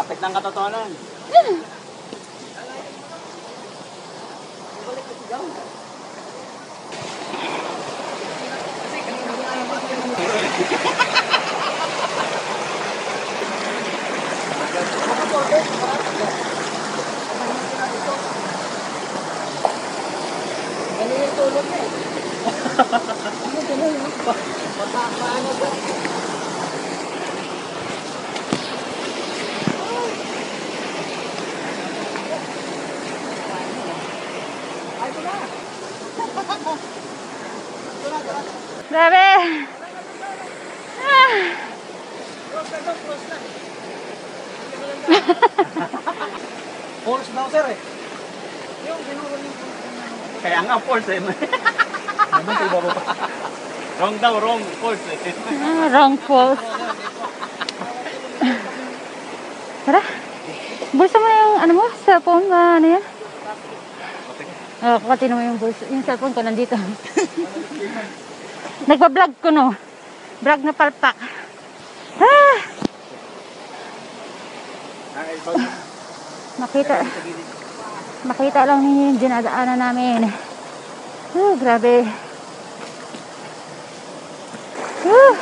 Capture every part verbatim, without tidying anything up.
Lapit ng katotohanan. Ganun yung tulog eh. Ano ganun yun? Paano ba? Ay, ito na. Grabe! Ah! Force daw, sir eh. Yung ginuro niyo. Kaya nga force eh. Naman sa ibaba pa. Wrong daw, wrong. Force eh. Ah, wrong pulse. Tara. Bulsa mo na yung ano mo, cellphone mo, ano yan? Oh, kakati mo yung bulsa. Yung cellphone ko nandito. Nagpa-vlog ko no. Vlog na palpak. Ah! Makita. Makita lang ninyo yung dinadaanan namin. Oh, grabe. Oh.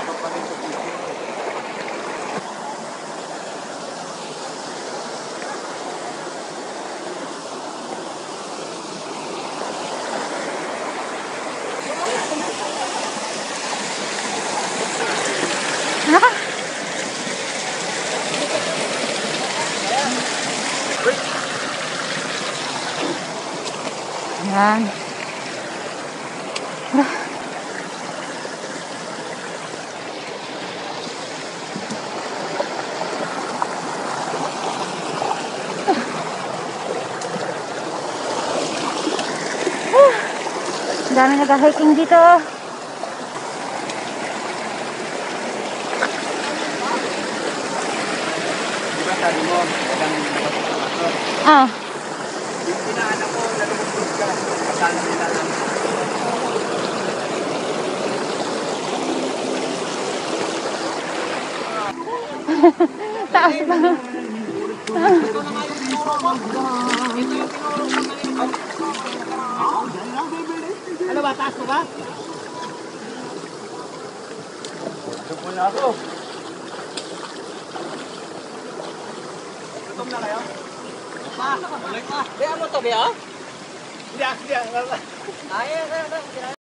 Naka. Yan. Ang dami nag-hiking dito. Diba sabi mo, walang Ah. yung pinaanak ko, nalulubog ka. Kasama nila lang. Taas pa. Ano ba, taas ko ba? Gusto na ako. Gutom na kayo? Pa, pa. Kaya mo to, Bea? Hindi, hindi. Ay, ay, ay.